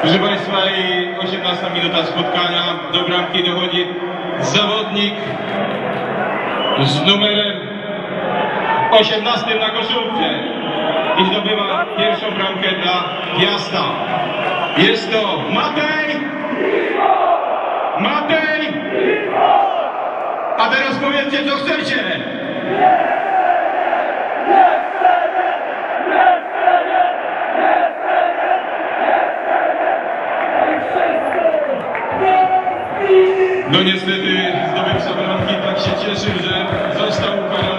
Proszę Państwa, i 18 minuta spotkania. Do bramki dochodzi zawodnik z numerem 18 na koszulce i zdobywa pierwszą bramkę dla Piasta. Jest to Matej! Matej! A teraz powiedzcie, co chcecie! No niestety zdobywca bramki tak się cieszył, że został ukarany.